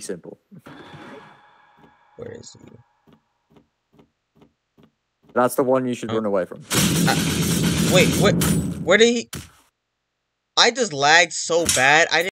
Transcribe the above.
simple. Where is he? That's the one you should run away from. Wait, where did he? I just lagged so bad. I didn't.